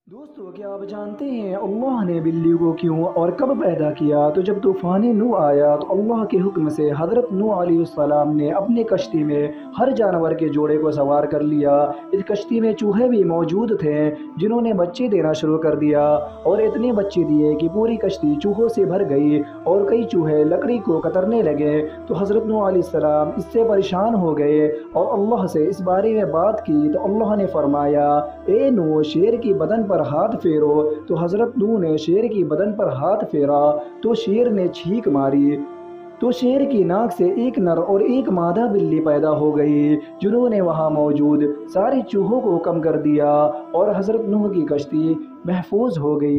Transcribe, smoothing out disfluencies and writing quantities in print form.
दोस्तों, क्या आप जानते हैं अल्लाह ने बिल्ली को क्यों और कब पैदा किया? तो जब तूफ़ान नूह आया तो अल्लाह के हुक्म से हज़रत नूह अलैहिस्सलाम ने अपनी कश्ती में हर जानवर के जोड़े को सवार कर लिया। इस कश्ती में चूहे भी मौजूद थे जिन्होंने बच्चे देना शुरू कर दिया और इतने बच्चे दिए कि पूरी कश्ती चूहों से भर गई और कई चूहे लकड़ी को कतरने लगे। तो हज़रत नूह अलैहिस्सलाम इससे परेशान हो गए और अल्लाह से इस बारे में बात की तो अल्लाह ने फरमाया, ए नूह, शेर की बदन पर हाथ फेरो। तो हज़रत नूह ने शेर की बदन पर हाथ फेरा तो शेर ने छींक मारी। तो शेर की नाक से एक नर और एक मादा बिल्ली पैदा हो गई जिन्होंने वहां मौजूद सारे चूहों को कम कर दिया और हज़रत नूह की कश्ती महफूज हो गई।